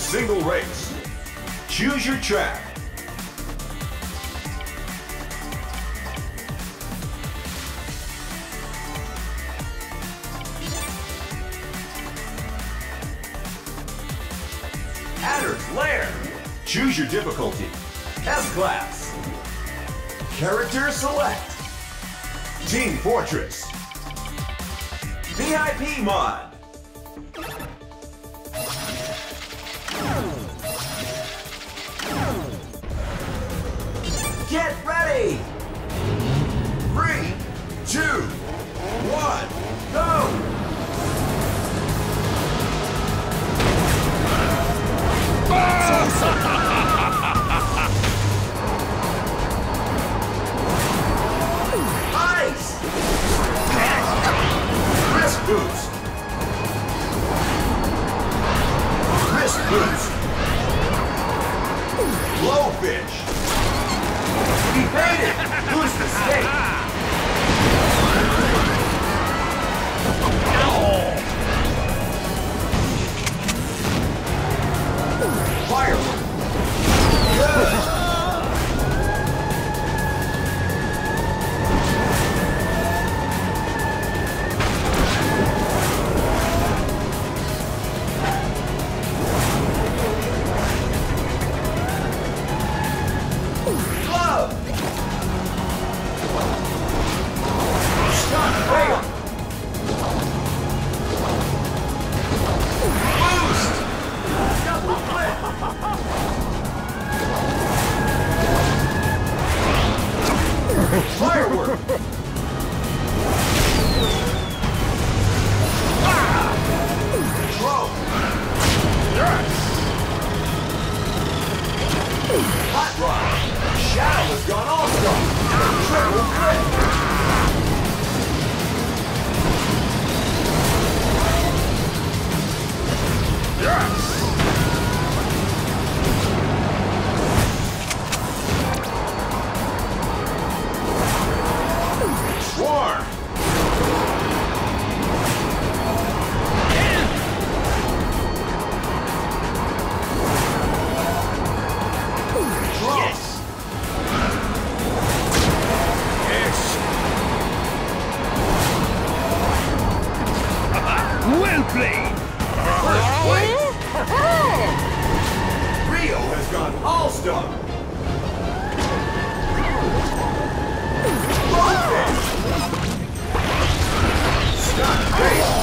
single race. Choose your track. Adder's Lair. Choose your difficulty. S-Class. Character select. Team Fortress. VIP mod. Get ready! 3, 2, 1, go! Ice! Wrist boost! Wrist boost! Blowfish! He made it! Who's the snake? Firework! Good! Firework! Throw! Yes! Hot Rod! Shadow has gone all-star! Triple flip! Yes! Swarm! Yes! Yes! Well played! First place! Rio has gone all-star! Stop race!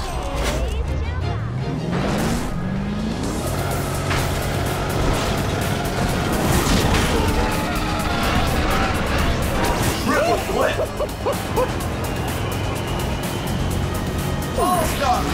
Triple flip! All-star!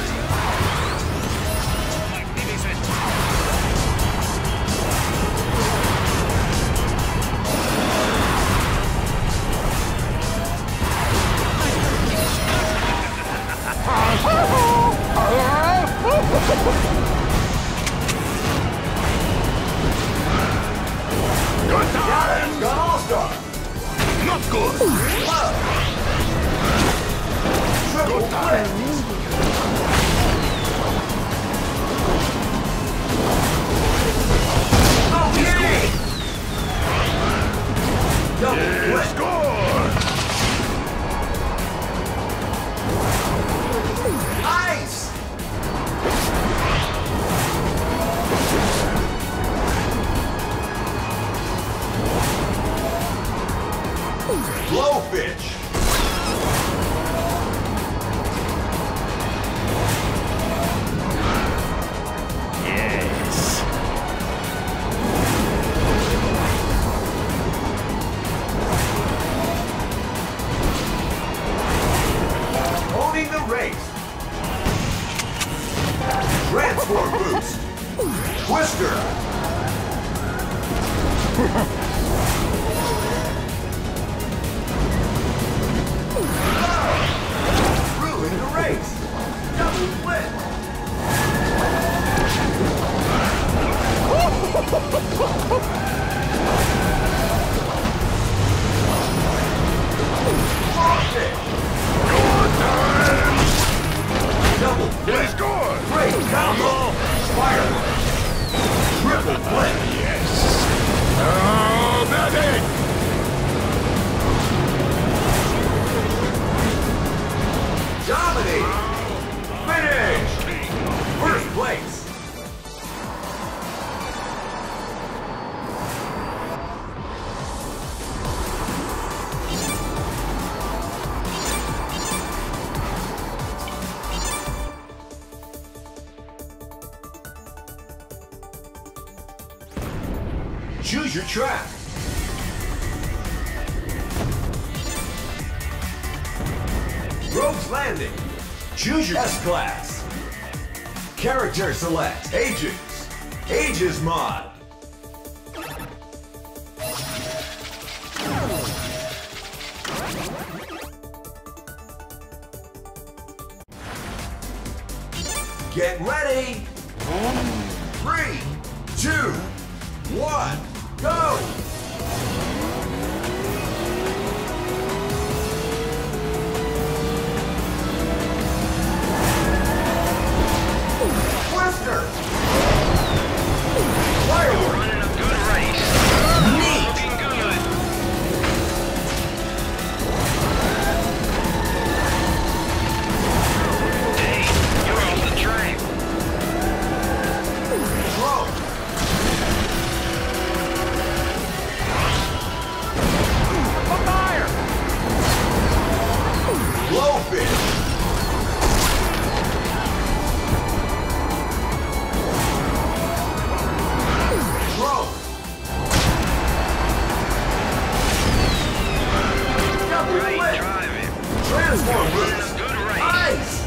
Good time! Got all-star! Not good! Love! Triple flip! Okay! Double flip! Score! Ice! Blowfish! Yes! Owning the race! Transform boost! Twister! Ruin the race! Double flip! Double flip! Great combo! Firework! Choose your track. Rogues Landing. Choose your S-Class. Character select. Ages. Ages mod. Get ready! 3, 2, 1, go! Twister! Firework! Running a good race. Neat! Looking good. Hey, you're off the track. Throw! Fire! Blowfish! Throw! Double Great flip! driving. Transform Running boost! a good race. Ice!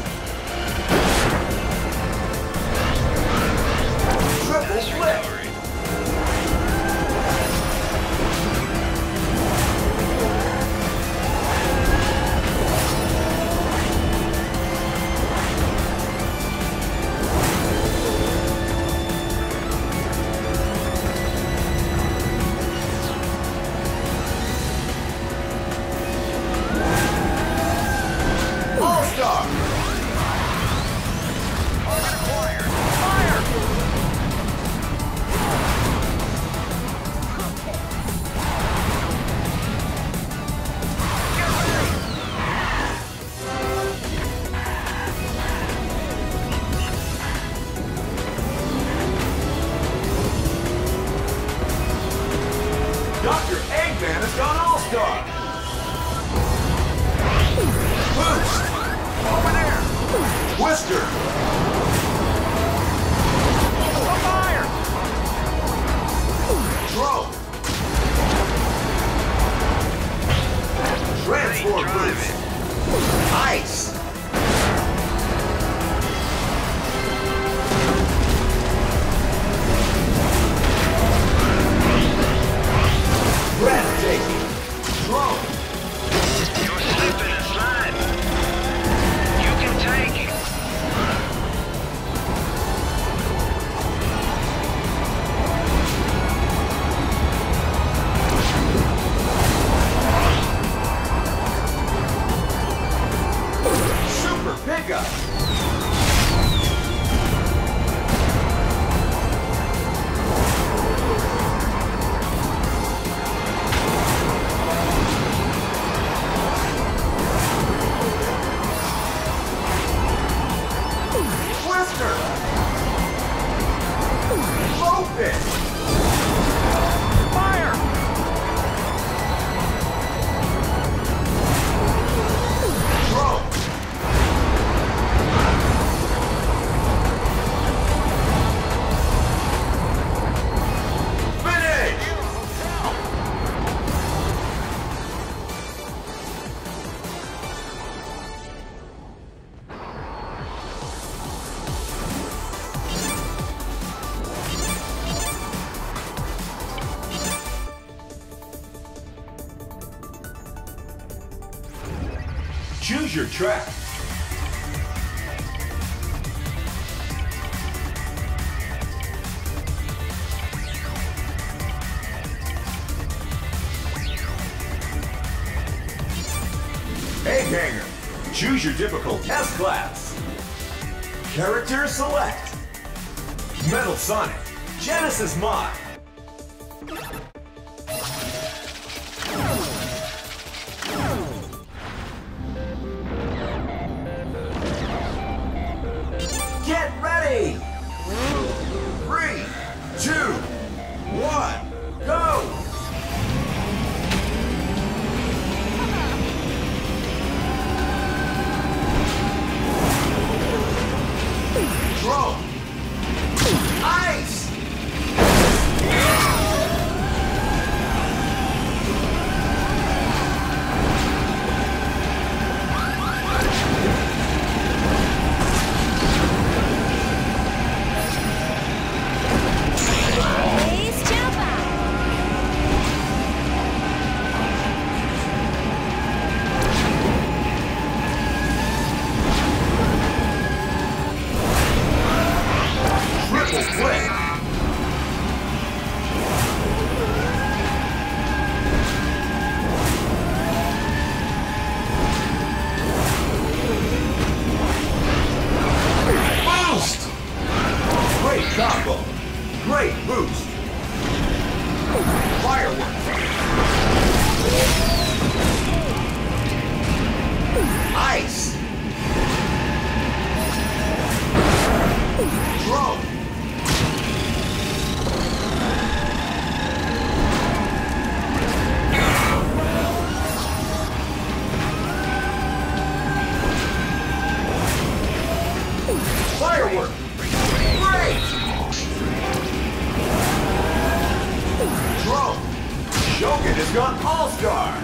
Triple Nice flip! recovery. All-Star! Target acquired. Fire! Get ready. Dr. Eggman has gone All-Star! Boost! Over there. Twister! Fire! Throw! Transform Great boost! driving. Ice! Breathtaking! Throw! You're slipping and sliding. You can take it. Super pickup! Twister! Blowfish! Fire! Throw! Finish! Choose your track. Egg Hanger. Choose your difficult test class. Character select. Metal Sonic. Genesis mod. Get ready! 3, 2, 1, go! Throw! Ice! Great boost. Firework. Ice. Drone. Firework. Great. Drone. Shogun has gone all-star.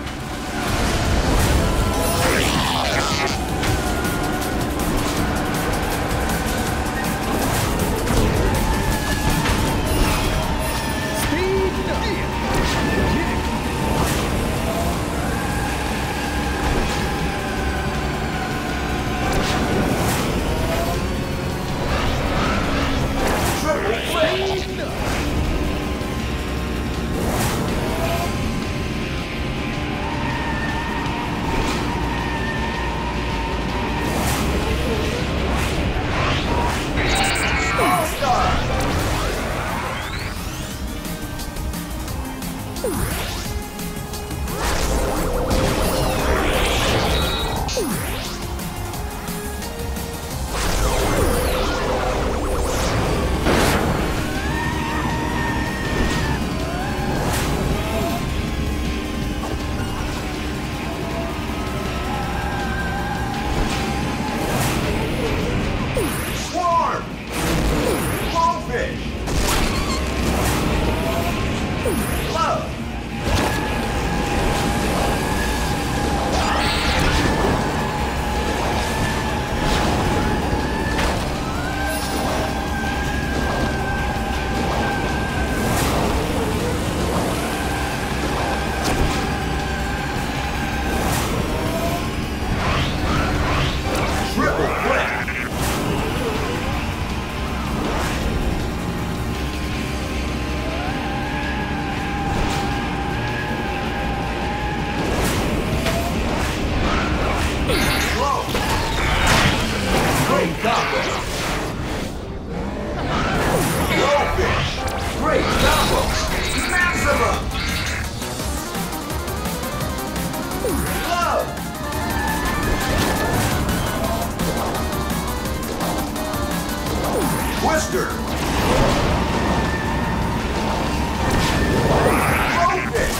Twister! Blowfish!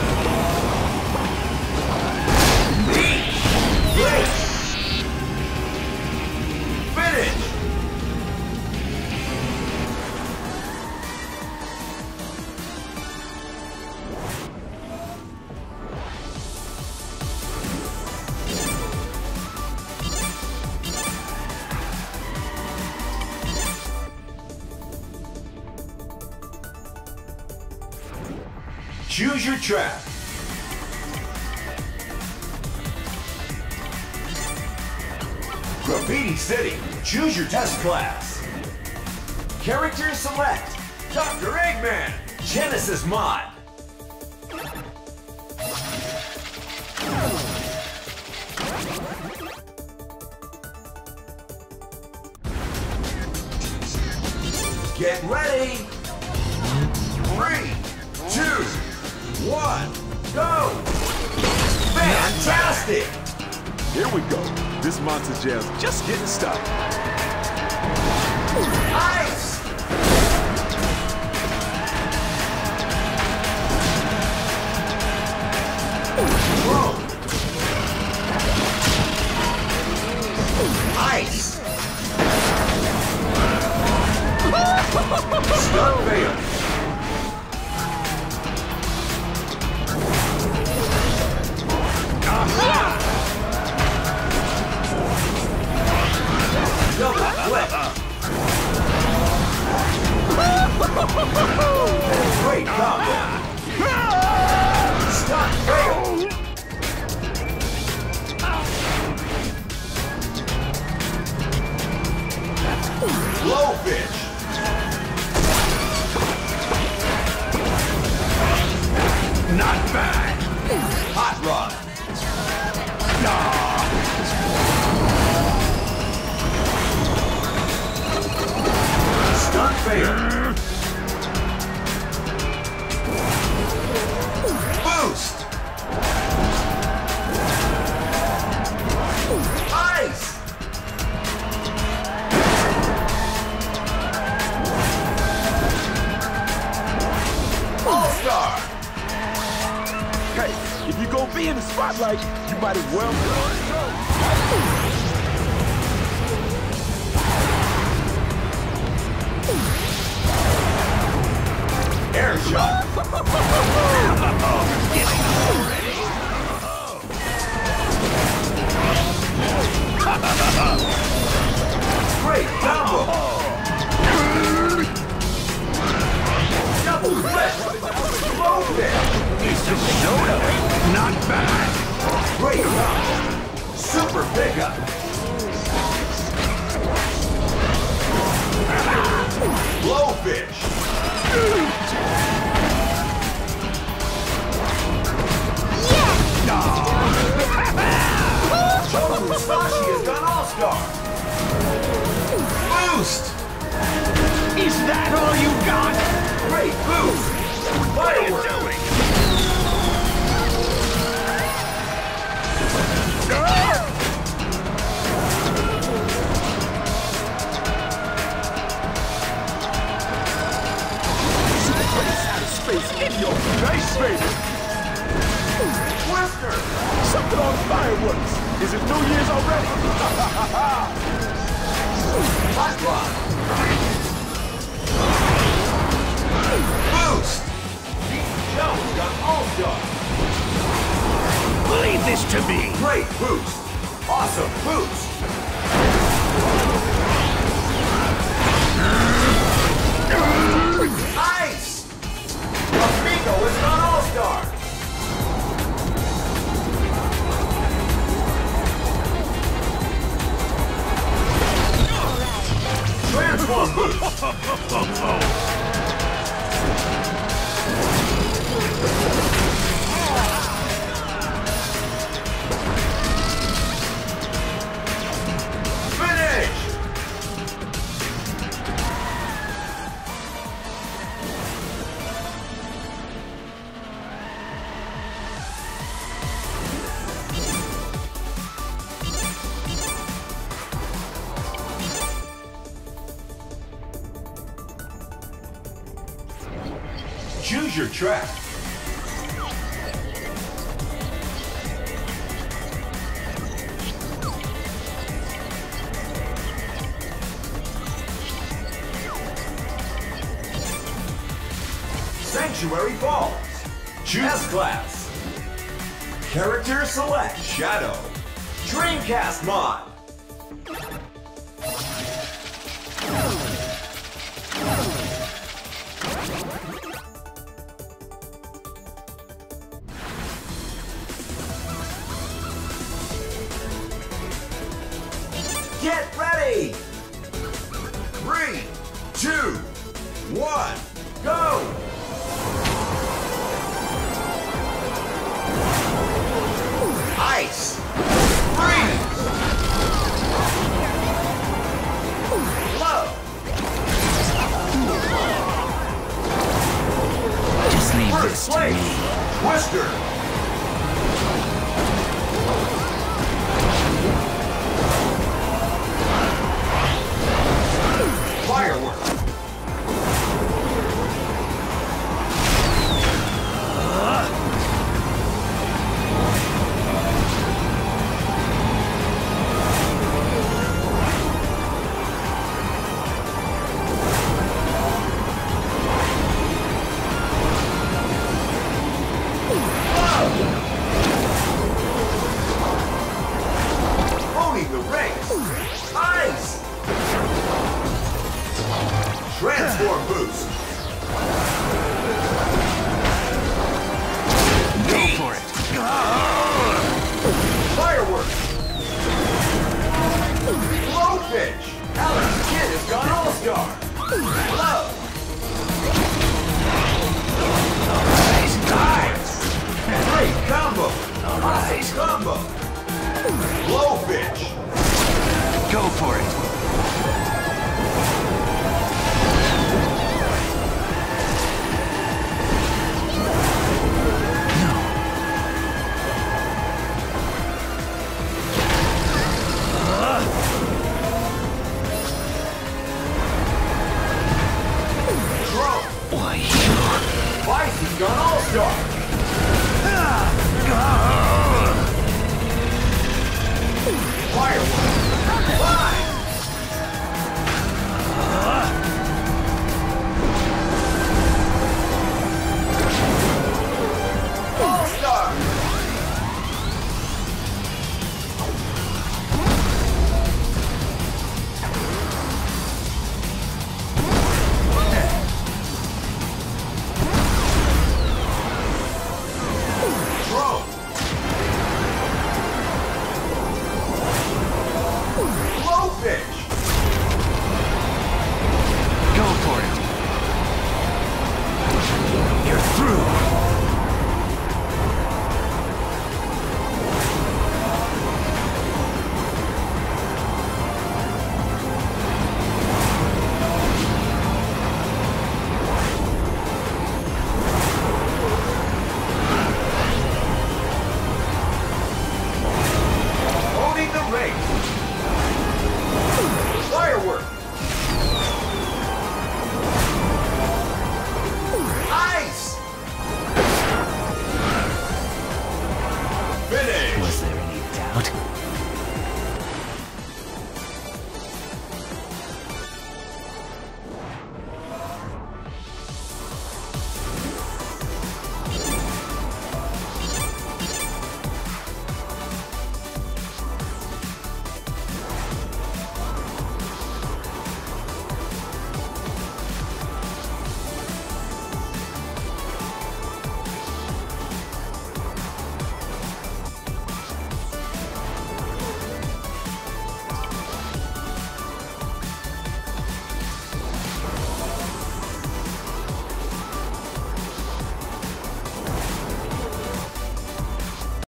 Leech! Blitz! Finish! Choose your track. Graffiti City. Choose your test class. Character select. Dr. Eggman. Genesis Mod. Get ready. 3, 2, 1, go! Fantastic! Here we go. This Monster Jam's just getting started. Ice! Whoa! Ice! Stunt fail! Double flip! Great combo! Stunt fail! Blowfish! Not bad! Hot rod! Stunt fail! spotlight, you might as well. Air shot. Great combo. Double flip. Low there. It's a soda. Not bad. Great combo. Super pickup. Blowfish. Joe Musashi has gone all-star. Boost. Is that all you got? Great boost. What are you Firework. doing? Space in your face, baby. Twister. Something on fireworks. Is it New Year's already? Hot block. Boost. Joe's got all-star. Leave this to me. Great boost. Awesome boost. Ice. Amigo has gone all-star. Transform boost. Finish. Choose your track. Sanctuary Falls. Choose S-Class. Character select. Shadow. Dreamcast mod. Get ready! 3, 2, 1, go! Ice! Freeze! Blow! Just leave First this to place! me. Twister! Firework! Owning the race! Ice! Transform boost! Go for it. Fireworks! Blowfish! Alex Kidd has gone all-star! Blow! Ice! Great combo! Awesome combo! Blowfish! Go for it. Drone! Why, Vice has gone all-star!